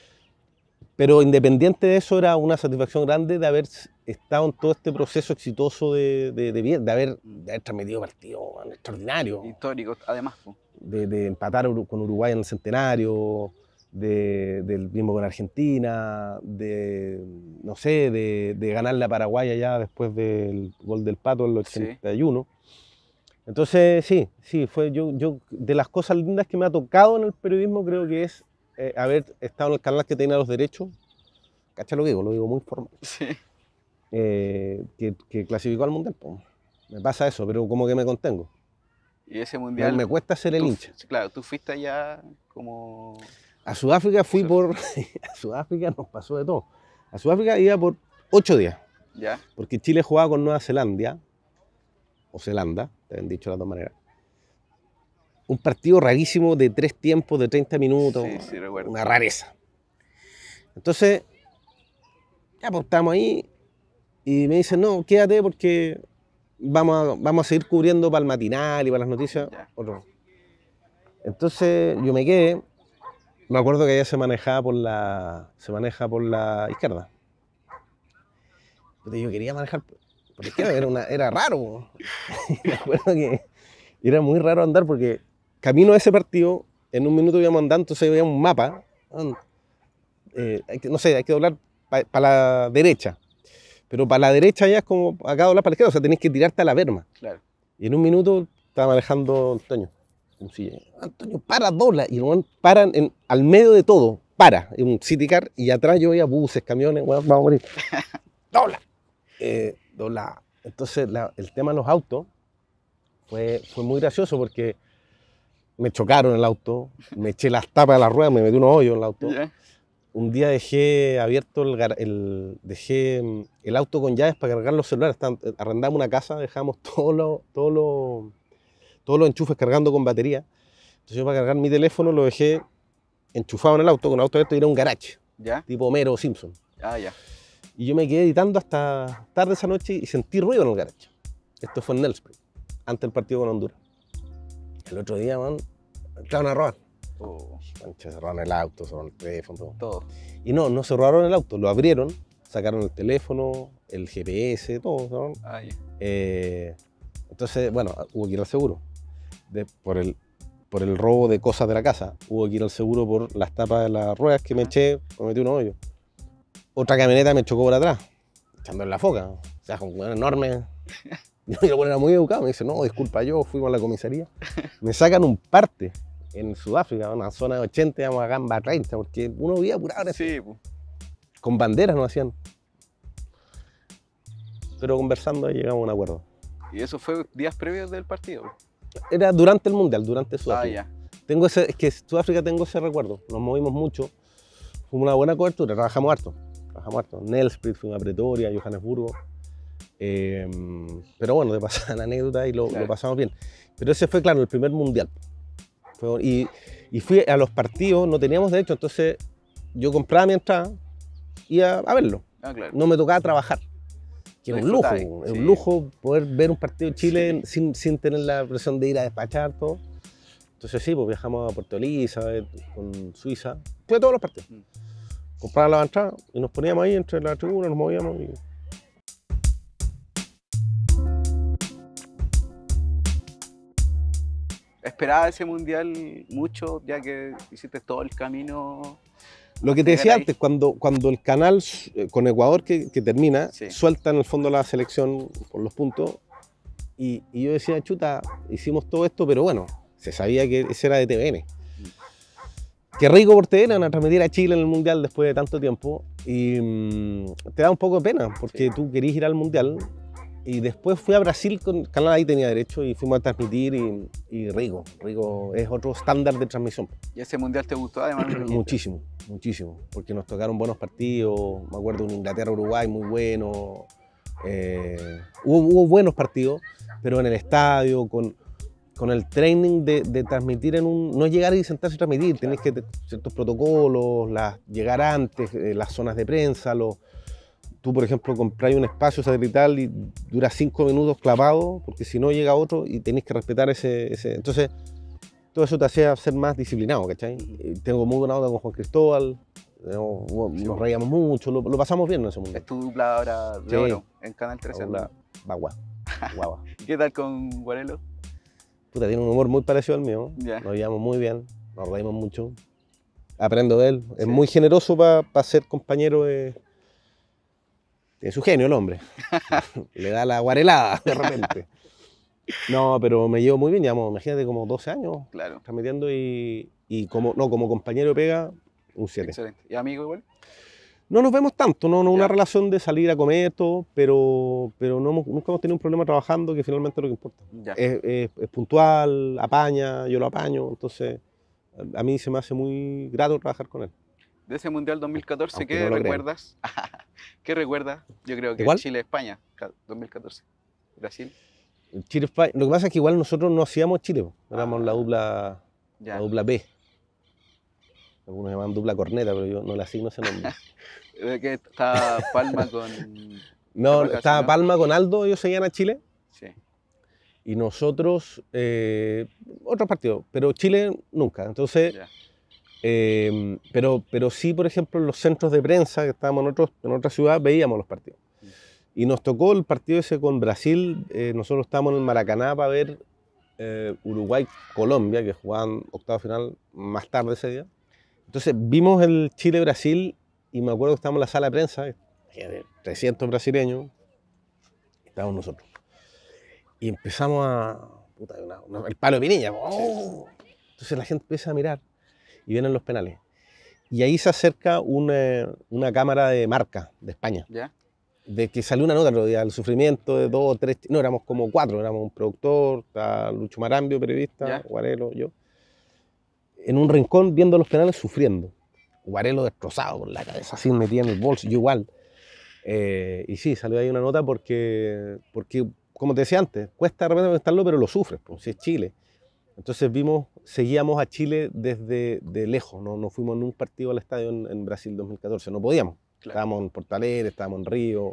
Pero independiente de eso, era una satisfacción grande de haber estado en todo este proceso exitoso de, de, de, bien- de haber, de haber transmitido partidos extraordinarios, Histórico, además. Po. de, de empatar Uru- con Uruguay en el centenario, de, del mismo con Argentina, de, no sé, de, de ganarle a Paraguay allá después del gol del Pato en el Sí. ochenta y uno. Entonces, sí, sí, fue yo, yo, de las cosas lindas que me ha tocado en el periodismo, creo que es eh, haber estado en el canal que tenía los derechos, ¿cachai lo que digo? Lo digo muy formal, Sí. eh, que, que clasificó al Mundial, pues. Me pasa eso, pero como que me contengo. Y ese Me, mundial. me cuesta ser el tú- hincha. Claro, tú fuiste allá como. A Sudáfrica fui por... A Sudáfrica nos pasó de todo. A Sudáfrica iba por ocho días, ¿Ya? porque Chile jugaba con Nueva Zelanda, o Zelanda, te han dicho de las dos maneras. Un partido rarísimo de tres tiempos, de treinta minutos, Sí, sí, recuerdo. una rareza. Entonces, ya pues estamos ahí y me dicen, no, quédate porque vamos a, vamos a seguir cubriendo para el matinal y para las noticias. Ya. Otro. Entonces yo me quedé, me acuerdo que allá se manejaba por la, se maneja por la izquierda. Puta, yo quería manejar por la izquierda, era, una, era raro. Me acuerdo que era muy raro andar porque camino a ese partido, en un minuto íbamos andando, entonces veía un mapa. Eh, hay que, no sé, hay que doblar para pa la derecha. Pero para la derecha ya es como acá doblar para la izquierda, o sea, tenés que tirarte a la berma. Claro. Y en un minuto estaba manejando Antonio. Como si, Antonio, para, dobla. Y el para en, al medio de todo, para, en un city car, y atrás yo veía buses, camiones, bueno, vamos a morir. Dobla. Eh, dobla. Entonces la, el tema de los autos fue, fue muy gracioso porque me chocaron el auto, me eché las tapas de las ruedas, me metí unos hoyos en el auto. ¿Ya? Un día dejé abierto el, gar- el, dejé el auto con llaves para cargar los celulares. Estaban- arrendamos una casa, dejamos todos los todo lo, todos los enchufes cargando con batería. Entonces yo para cargar mi teléfono lo dejé enchufado en el auto, con el auto abierto, y era un garage, ¿Ya? tipo Homero Simpson. Ah, ya. Y yo me quedé editando hasta tarde esa noche y sentí ruido en el garage. Esto fue en Nelspruit, antes del partido con Honduras. El otro día, man, entraron a robar. Oh, Mancha, cerraron el auto, cerraron el teléfono, todo. todo. Y no, no cerraron el auto, lo abrieron, sacaron el teléfono, el G P S, todo. ¿No? Ah, ya. Eh, entonces, bueno, hubo que ir al seguro. De- por, el, por el robo de cosas de la casa, hubo que ir al seguro por las tapas de las ruedas que me eché, me metí un hoyo. Otra camioneta me chocó por atrás, echando en la foca. O sea, con un enorme. Y el bueno era muy educado, me dice, no, disculpa yo, fuimos a la comisaría. Me sacan un parte en Sudáfrica, una zona de ochenta, íbamos a Gamba treinta, porque uno vivía apurado en eso. Sí, pues. Con banderas nos hacían. Pero conversando ahí llegamos a un acuerdo. Y eso fue días previos del partido. Era durante el Mundial, durante Ah, Sudáfrica. ya. Tengo ese, es que Sudáfrica tengo ese recuerdo, nos movimos mucho, fue una buena cobertura, trabajamos harto, trabajamos harto. Nelspruit, fuimos a Pretoria, Johannesburgo. Eh, pero bueno, te pasan la anécdota y lo, Claro. lo pasamos bien. Pero ese fue, claro, el primer Mundial. Fue- y, y fui a los partidos, no teníamos derecho, entonces yo compraba mi entrada y a, a verlo. Ah, claro. No me tocaba trabajar. Que Lo era un lujo, disfrutáis, es sí. un lujo poder ver un partido de Chile Sí. sin, sin tener la presión de ir a despachar todo. Entonces sí, pues viajamos a Puerto Elizabeth con Suiza, fue a todos los partidos. Mm. Compraba la entrada y nos poníamos ahí entre la tribuna, nos movíamos. Y... Esperaba ese mundial mucho, ya que hiciste todo el camino. Lo que te Llegar decía ahí. antes, cuando, cuando el canal eh, con Ecuador que, que termina, Sí. suelta en el fondo la selección por los puntos, y, y yo decía, chuta, hicimos todo esto, pero bueno, se sabía que ese era de T V N. qué rico por T V N, van a transmitir a Chile en el Mundial después de tanto tiempo. Y mmm, te da un poco de pena, porque sí. Tú querías ir al Mundial. Y después fui a Brasil, con el canal ahí tenía derecho, y fuimos a transmitir, y, y rico, rico, es otro estándar de transmisión. ¿Y ese Mundial te gustó además? Muchísimo, muchísimo, porque nos tocaron buenos partidos, me acuerdo de un Inglaterra-Uruguay muy bueno, eh, hubo, hubo buenos partidos, pero en el estadio, con, con el training de, de transmitir en un... No llegar y sentarse a transmitir, tenés que tener ciertos protocolos, las, llegar antes, eh, las zonas de prensa, los... Tú, por ejemplo, compras un espacio satelital y dura cinco minutos clavado, porque si no llega otro y tenés que respetar ese, ese... Entonces, todo eso te hacía ser más disciplinado, ¿cachai? Tengo muy buena onda con Juan Cristóbal, nos, nos reíamos mucho, lo, lo pasamos bien en ese momento. Es tu dupla ahora de sí, oro en Canal trece. La bagua, guava. ¿Qué tal con Guarelo? Puta, tiene un humor muy parecido al mío, yeah. Nos llevamos muy bien, nos reímos mucho, aprendo de él, es sí. Muy generoso para pa ser compañero de... Tiene su genio el hombre. Le da la guarelada de repente. No, pero me llevo muy bien, llevamos, imagínate, como doce años claro. Transmitiendo y, y como, no, como compañero de pega, un siete. Excelente. ¿Y amigo igual? No nos vemos tanto, no, no una relación de salir a comer, todo, pero, pero no hemos, nunca hemos tenido un problema trabajando, que finalmente es lo que importa. Es, es, es puntual, apaña, yo lo apaño, entonces a mí se me hace muy grato trabajar con él. De ese Mundial dos mil catorce, aunque ¿qué no recuerdas? ¿Qué recuerdas? Yo creo que Chile-España, dos mil catorce. Brasil. Chile-España. Lo que pasa es que igual nosotros no hacíamos Chile, éramos ah, la dupla ya. La dupla B. Algunos llaman dupla corneta, pero yo no le asigno ese nombre. ¿De que estaba Palma con...? No, estaba Palma con Aldo, ellos seguían a Chile. Sí. Y nosotros, eh, otros partidos, pero Chile nunca. Entonces... Ya. Eh, pero, pero sí, por ejemplo, en los centros de prensa que estábamos en, otros, en otra ciudad, veíamos los partidos. Y nos tocó el partido ese con Brasil, eh, nosotros estábamos en el Maracaná para ver eh, Uruguay-Colombia, que jugaban octavo final más tarde ese día. Entonces vimos el Chile-Brasil y me acuerdo que estábamos en la sala de prensa, trescientos brasileños, y estábamos nosotros. Y empezamos a... Puta, una, una, el palo de Pinilla. ¡Oh! Entonces la gente empieza a mirar. Y vienen los penales. Y ahí se acerca una, una cámara de marca de España. ¿Ya? De que salió una nota el otro día, el sufrimiento de dos o tres, no, éramos como cuatro, éramos un productor, Lucho Marambio, periodista, ¿ya? Guarelo, yo. En un rincón viendo los penales sufriendo. Guarelo destrozado con la cabeza así metida en el bolso, yo igual. Eh, y sí, salió ahí una nota porque, porque, como te decía antes, cuesta de repente contestarlo, pero lo sufres, pues, si es Chile. Entonces vimos, seguíamos a Chile desde de lejos, no, no fuimos en un partido al estadio en, en Brasil dos mil catorce, no podíamos. Claro. Estábamos en Porto Alegre, estábamos en Río,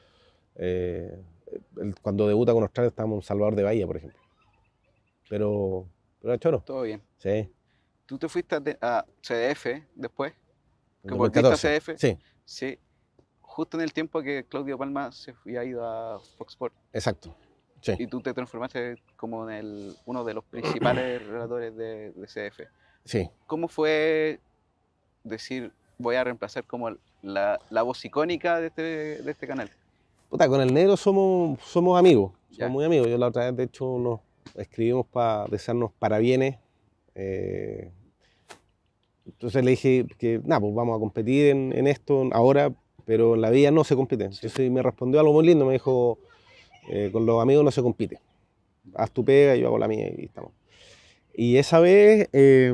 eh, el, cuando debuta con Australia estábamos en Salvador de Bahía, por ejemplo. Pero, pero era choro. Todo bien. Sí. ¿Tú te fuiste a, a C D F después? ¿Que volviste a C D F? Sí. Sí. Justo en el tiempo que Claudio Palma se había ido a Fox Sports. Exacto. Sí. Y tú te transformaste como en el, uno de los principales relatores de, de C D F. Sí. ¿Cómo fue decir, voy a reemplazar como la, la voz icónica de este, de este canal? Puta, con el negro somos, somos amigos, somos ya. Muy amigos. Yo la otra vez, de hecho, nos escribimos para desearnos parabienes. Eh, entonces le dije que, nada, pues vamos a competir en, en esto ahora, pero en la vida no se compite. Entonces sí. Me respondió algo muy lindo, me dijo... Eh, con los amigos no se compite. Haz tu pega y yo hago la mía y estamos. Y esa vez eh,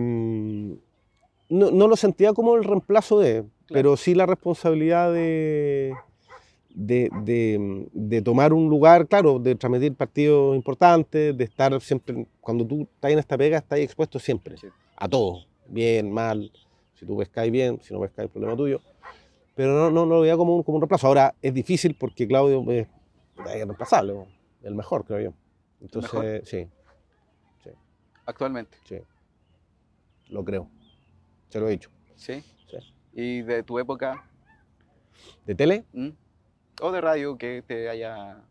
no, no lo sentía como el reemplazo de, claro. Pero sí la responsabilidad de, de, de, de tomar un lugar, claro, de transmitir partidos importantes, de estar siempre, cuando tú estás en esta pega, estás expuesto siempre, sí. A todo, bien, mal, si tú pescáis bien, si no pescáis, problema tuyo. Pero no, no, no lo veía como un, como un reemplazo. Ahora es difícil porque Claudio es irreemplazable, el mejor, creo yo. Entonces, sí, sí. ¿Actualmente? Sí. Lo creo. Se lo he dicho. ¿Sí? Sí. ¿Y de tu época? ¿De tele? ¿Mm? ¿O de radio que te haya...?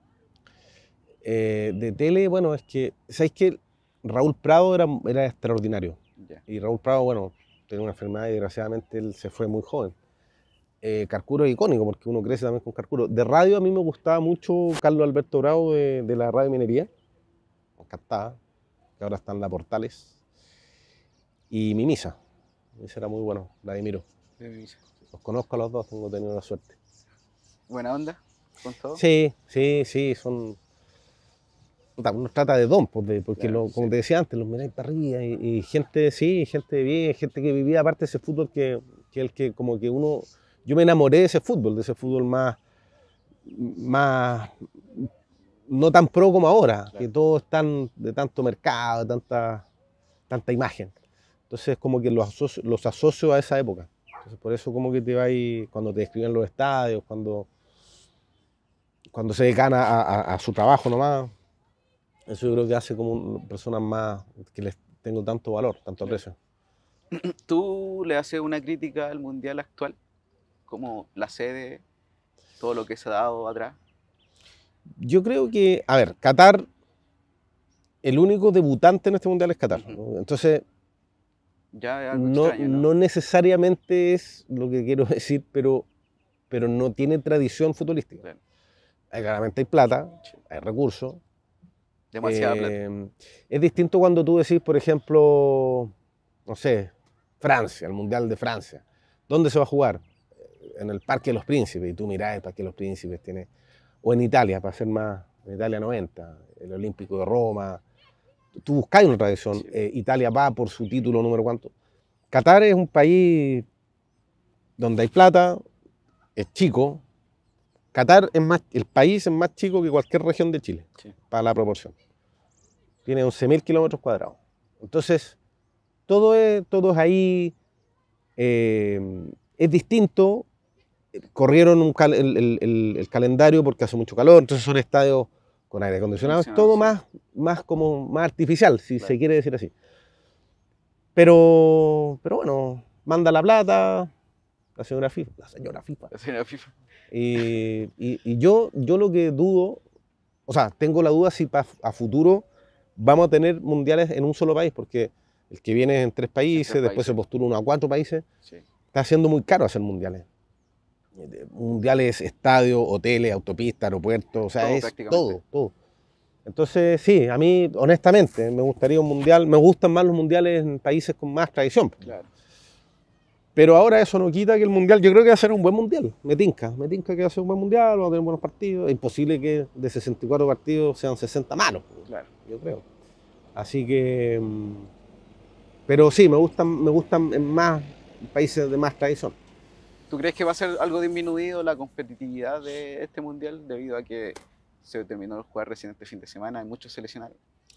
Eh, de tele, bueno, es que... ¿Sabes qué? Raúl Prado era, era extraordinario. Yeah. Y Raúl Prado, bueno, tenía una enfermedad y desgraciadamente él se fue muy joven. Eh, Carcuro es icónico porque uno crece también con Carcuro. De radio a mí me gustaba mucho Carlos Alberto Bravo de, de la Radio Minería. Me encantaba, que ahora está en la Portales. Y Mimisa, ese era muy bueno, Vladimiro. Los conozco a los dos, tengo tenido la suerte. ¿Buena onda con todo? Sí, sí, sí, son... Uno trata de don, pues, de, porque Claro, lo, como sí. te decía antes, los miráis para arriba y, y gente, sí, gente bien, gente que vivía aparte de ese fútbol que, que el que como que uno... Yo me enamoré de ese fútbol, de ese fútbol más... más no tan pro como ahora, Claro. que todo es tan, de tanto mercado, de tanta, tanta imagen. Entonces como que los asocio, los asocio a esa época. Entonces por eso como que te va ahí, cuando te describen los estadios, cuando, cuando se dedican a, a, a su trabajo nomás, eso yo creo que hace como personas más, que les tengo tanto valor, tanto aprecio. ¿Tú le haces una crítica al mundial actual? Como la sede, todo lo que se ha dado atrás. Yo creo que, a ver, Qatar, el único debutante en este mundial es Qatar. Ujú. ¿No? Entonces, Ya es algo no, extraño, ¿no? no necesariamente es lo que quiero decir, pero, pero no tiene tradición futbolística. Claro. Hay, claramente hay plata, hay recursos. Demasiada plata. Eh, es distinto cuando tú decís, por ejemplo, no sé, Francia, el Mundial de Francia. ¿Dónde se va a jugar? En el Parque de los Príncipes, y tú mirás el Parque de los Príncipes, tiene... o en Italia, para ser más, en Italia noventa, el Olímpico de Roma. Tú buscáis una tradición, Sí. eh, Italia va por su título número cuánto. Qatar es un país donde hay plata, es chico. Qatar es más, el país es más chico que cualquier región de Chile, Sí. para la proporción. Tiene once mil kilómetros cuadrados. Entonces, todo es, todo es ahí, eh, es distinto. Corrieron un cal- el, el- el- el calendario porque hace mucho calor, entonces son estadios con aire acondicionado, es todo Sí. más, más, como, más artificial, si Claro. se quiere decir así. Pero, pero bueno, manda la plata la señora FIFA. La señora FIFA. La señora FIFA. Y, y- y yo, yo lo que dudo, o sea, tengo la duda si pa- a futuro vamos a tener mundiales en un solo país, porque el que viene es en tres países, tres después se países. postula uno a cuatro países, Sí. está siendo muy caro hacer mundiales. Mundiales, estadios, hoteles, autopistas, aeropuertos, o sea, Todo, es prácticamente. todo, todo. Entonces, sí, a mí, honestamente, me gustaría un mundial, me gustan más los mundiales en países con más tradición. Claro. Pero ahora eso no quita que el mundial, yo creo que va a ser un buen mundial, me tinca, me tinca que va a ser un buen mundial, vamos a tener buenos partidos, es imposible que de sesenta y cuatro partidos sean sesenta malos, Claro. yo creo. Así que, mm, pero sí, me gustan, me gustan en más países de más tradición. ¿Tú crees que va a ser algo disminuido la competitividad de este mundial debido a que se terminó de jugar recién este fin de semana? Hay muchos seleccionados.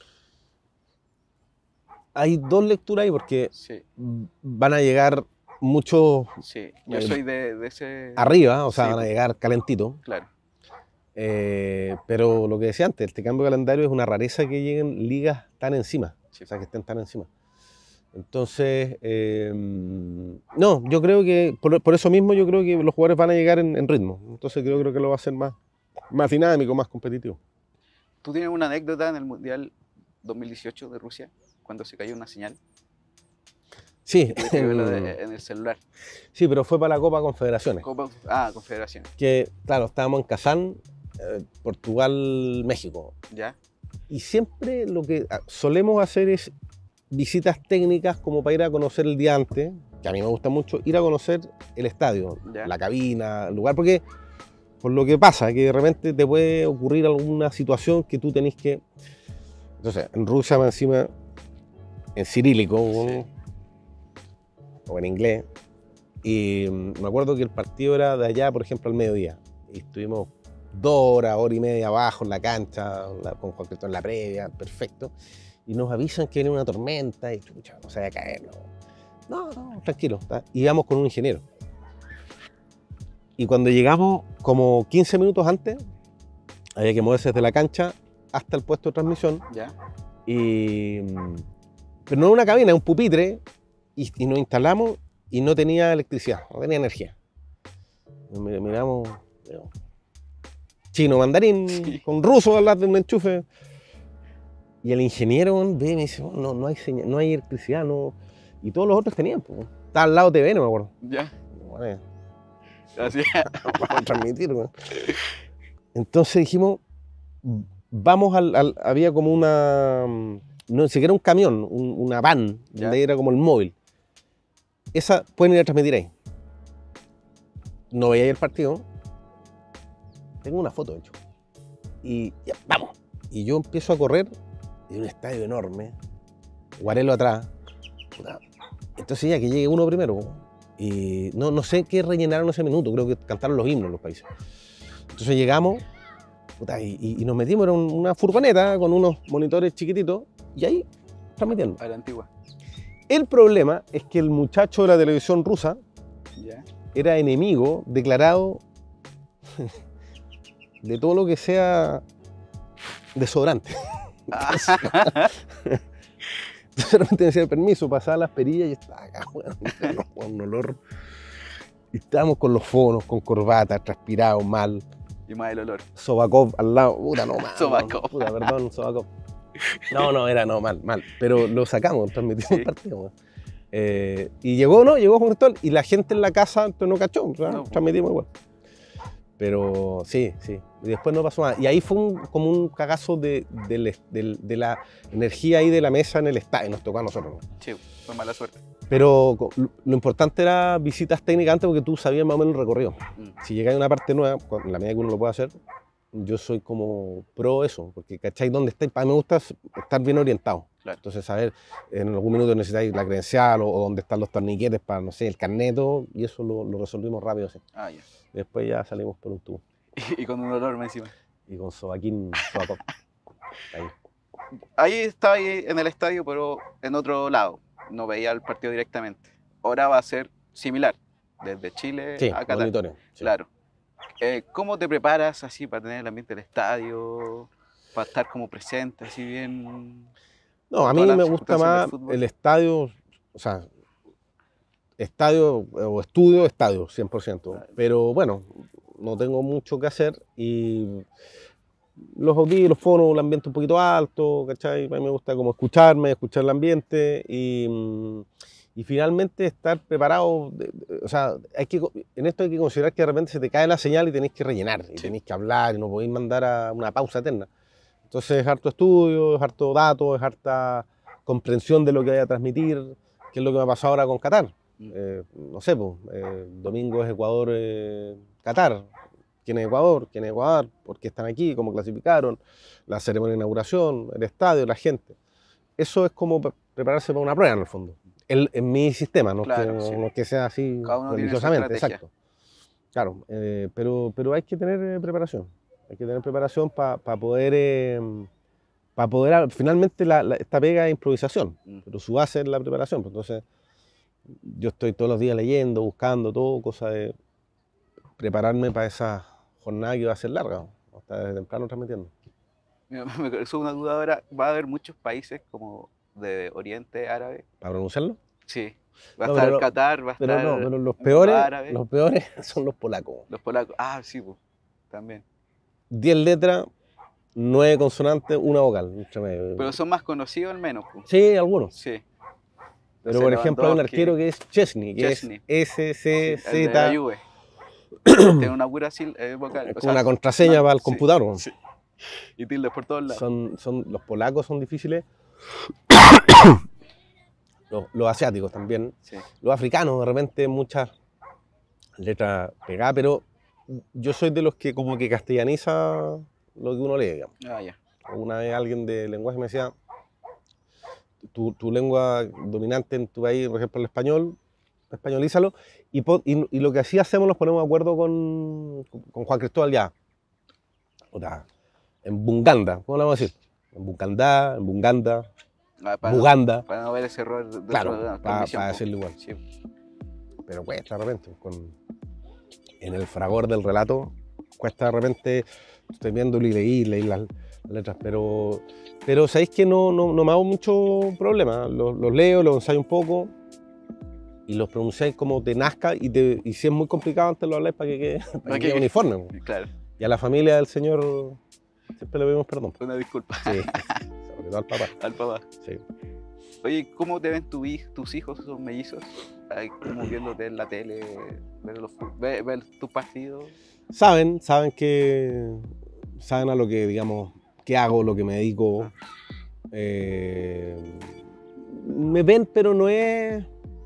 Hay dos lecturas ahí porque Sí, van a llegar muchos sí. Yo Eh, soy de, de ese. arriba, o sea, Sí, van a pues, llegar calentitos. claro. Eh, pero lo que decía antes, este cambio de calendario es una rareza que lleguen ligas tan encima, Sí. o sea, que estén tan encima. Entonces, eh, no, yo creo que, por, por eso mismo yo creo que los jugadores van a llegar en, en ritmo. Entonces yo creo que lo va a hacer más, más dinámico, más competitivo. ¿Tú tienes una anécdota en el mundial dos mil dieciocho de Rusia cuando se cayó una señal? Sí, Tuviste que verlo de- en el celular. sí, pero fue para la Copa Confederaciones. Copa- ah, Confederación. Que, claro, estábamos en Kazán, eh, Portugal, México. ¿Ya? Y siempre lo que ah, solemos hacer es visitas técnicas como para ir a conocer el día antes, que a mí me gusta mucho, ir a conocer el estadio, Ya. la cabina, el lugar, porque por lo que pasa, que de repente te puede ocurrir alguna situación que tú tenés que... Entonces, en Rusia más encima, en cirílico, Sí. o en inglés, y mm, me acuerdo que el partido era de allá, por ejemplo, al mediodía, y estuvimos dos horas, hora y media abajo en la cancha, la- con Juan Cristóbal en la previa, perfecto, y nos avisan que viene una tormenta, y chucha, no se vaya a caer, no, no, no tranquilo, ¿tá? Y íbamos con un ingeniero. Y cuando llegamos, como quince minutos antes, había que moverse desde la cancha hasta el puesto de transmisión, ¿Ya? y, mm, pero no era una cabina, era un pupitre, y, y nos instalamos y no tenía electricidad, no tenía energía. Y mi- miramos, digo, chino mandarín, Sí. con ruso al lado de un enchufe. Y el ingeniero ve y me dice, "Oh, no, no, hay señal, no hay electricidad, no". Y todos los otros tenían, pues. Estaba al lado de T V, no me acuerdo. ¿Ya? Bueno, eh, Así. vamos a transmitir, weón. Entonces dijimos, vamos al, al- había como una, no ni siquiera un camión, un- una van, Ya. donde era como el móvil. esa pueden ir a transmitir ahí. No veía ahí el partido. Tengo una foto, de hecho. Y ya, vamos. Y yo empiezo a correr en un estadio enorme, Guarelo atrás. Puta. Entonces ya que llegue uno primero. Y no, no sé qué rellenaron ese minuto, creo que cantaron los himnos los países. Entonces llegamos, puta, y, y, y nos metimos en una furgoneta con unos monitores chiquititos y ahí transmitiendo. A la antigua. El problema es que el muchacho de la televisión rusa ¿Ya? era enemigo declarado de todo lo que sea desodorante. Entonces de repente decía permiso, pasaba las perillas y estaba acá, bueno, un olor. Y estábamos con los fonos, con corbata, transpirados mal. Y más el olor. Sobakov al lado, puta, no, mal. Sobakov. Puta, perdón, Sobakov. No, no, era no, mal, mal. Pero lo sacamos, transmitimos Sí. el partido. Bueno. Eh, y llegó, ¿no? Llegó Juan Cristóbal y la gente en la casa entonces, no cachó, o sea, No. transmitimos igual. Pero sí, sí. Y después no pasó nada. Y ahí fue un, como un cagazo de, de, de, de la energía ahí de la mesa en el estadio. Nos tocó a nosotros, ¿no? Sí, fue mala suerte. Pero lo, lo importante era visitas técnicas antes porque tú sabías más o menos el recorrido. Mm. Si llegáis a una parte nueva, en la medida que uno lo pueda hacer, yo soy como pro eso, porque ¿cacháis dónde estáis? Para mí me gusta estar bien orientado. Claro. Entonces, saber, en algún minuto necesitáis la credencial o, o dónde están los torniquetes para, no sé, el carneto, y eso lo, lo resolvimos rápido, sí. Ah, ya. Después ya salimos por un tubo. Y, y con un olor más encima. Y con Sobaquín, Sobakov. Ahí. Ahí estaba ahí en el estadio, pero en otro lado. No veía el partido directamente. Ahora va a ser similar, desde Chile Sí, a Qatar. monitores. Sí. Claro. Eh, ¿Cómo te preparas así para tener el ambiente del estadio? Para estar como presente, así bien. No, a mí toda la me gusta situación del más fútbol? el estadio, o sea, estadio o estudio, estadio, cien por ciento. Claro. Pero bueno, no tengo mucho que hacer y los audífonos, los fonos, el ambiente un poquito alto, ¿cachai? A mí me gusta como escucharme, escuchar el ambiente y, y finalmente estar preparado. De, de, o sea, hay que, en esto hay que considerar que de repente se te cae la señal y tenéis que rellenar, y Sí. tenéis que hablar y no podéis mandar a una pausa eterna. Entonces es harto estudio, es harto dato, es harta comprensión de lo que vaya a transmitir, que es lo que me ha pasado ahora con Qatar. Mm. Eh, no sé, pues, eh, domingo es Ecuador-Qatar. ¿Quién es Ecuador? ¿Quién es Ecuador? ¿Por qué están aquí? ¿Cómo clasificaron? La ceremonia de inauguración, el estadio, la gente. Eso es como pre- prepararse para una prueba en el fondo. El, en mi sistema, no, Claro, es que, sí. no es que sea así Cada uno tiene su religiosamente, estrategia. exacto. Claro, eh, pero, pero hay que tener eh, preparación. Hay que tener preparación para pa poder, eh, para poder, finalmente la, la, esta pega es improvisación, Mm. pero su base es la preparación. Pues entonces, yo estoy todos los días leyendo, buscando todo, cosa de prepararme para esa jornada que va a ser larga, hasta desde temprano transmitiendo. Mira, me causó una duda ahora. ¿Va a haber muchos países como de Oriente Árabe? ¿Para pronunciarlo? Sí. Va a No, estar pero no- Qatar, va a Pero estar no, pero los un peores, árabe, los peores son los polacos. los polacos. Ah, sí, pues, también. diez letras, nueve consonantes, una vocal. entre medio. Pero son más conocidos al menos, pues. Sí, algunos. Sí. Pero No sé, por ejemplo hay un Lewandowski, arquero que es Chesney, que Chesney. es S C Sí, el de Z, la Juve. Tiene una pura sil- eh, vocal. es o como sea, una contraseña no, para el sí, computador. sí. Y tildes por todos lados. Son, son, los polacos son difíciles, los, los asiáticos también, Sí. los africanos de repente muchas letras pegadas, pero yo soy de los que como que castellaniza lo que uno lee, digamos. Ah, ya. Una vez alguien de lenguaje me decía, tu, tu lengua dominante en tu país, por ejemplo el español, españolízalo, y, pon- y, y lo que así hacemos nos ponemos de acuerdo con, con Juan Cristóbal ya. O sea, en Bunganda, ¿cómo le vamos a decir? En Bungandá, en Bunganda, Ah, para, no, Buganda, para no ver ese error dentro claro, de la para transmisión, po. decirlo igual. Sí. Pero cuesta de repente, con, en el fragor del relato, cuesta de repente, estoy viendo y leí, leí las letras, pero, pero sabéis que no, no, no me hago mucho problema, los, los leo, los ensayo un poco y los pronunciáis como te nazca y, te, y si es muy complicado antes lo habláis para que quede, para que quede Ok. uniforme. Po. Claro, Y a la familia del señor siempre le pedimos perdón. Po. una disculpa Sí, sobre todo al papá. al papá. Sí. Oye, ¿cómo te ven tu hij- tus hijos, esos mellizos? Ay, ¿cómo viéndote en la tele, ver, los, fu- ver, ver tus partidos? Saben, saben que saben a lo que, digamos, que hago, lo que me dedico. Eh, me ven, pero no es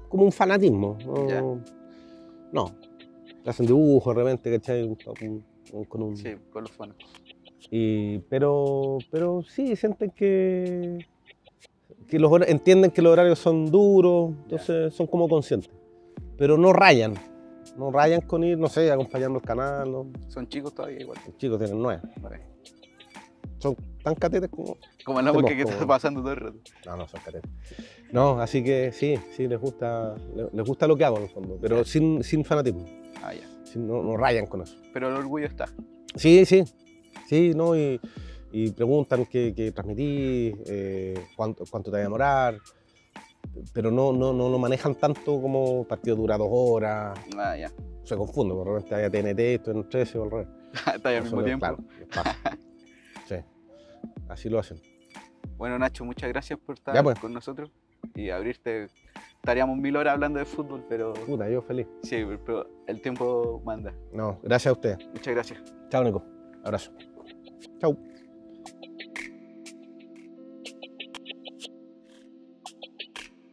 como un fanatismo. No, Ya. no. Hacen dibujos de repente, ¿cachai? Un- un- Con un, Sí, con los fanos. y, pero, pero sí, sienten que, que los, hora- entienden que los horarios son duros, entonces son como conscientes. Pero no rayan, no rayan con ir, no sé, acompañando el canal. ¿No? Son chicos todavía igual. Los chicos tienen nueve. Vale. Son tan catetes como... Como la Somos música que como- está pasando todo el rato. No, no son catetes. No, así que sí, sí, les gusta, les, les gusta lo que hago en el fondo, pero sin, sin fanatismo. Ah, ya. Sin- no, no rayan con eso. Pero el orgullo está. Sí, sí, sí, ¿no? Y, y preguntan qué, qué transmitís, eh, cuánto, cuánto te va a demorar, pero no, no, no lo manejan tanto como partido dura dos horas. Ah, ya. Se confunde, por repente hay a T N T, esto en trece o al revés. Está ahí al Eso mismo les- tiempo. claro, les pasa. Sí, así lo hacen. Bueno, Nacho, muchas gracias por estar Ya, pues. con nosotros y abrirte. Estaríamos mil horas hablando de fútbol, pero Puta, yo feliz. sí, pero el tiempo manda. No, gracias a ustedes. Muchas gracias. Chao, Nico. Abrazo. Chao.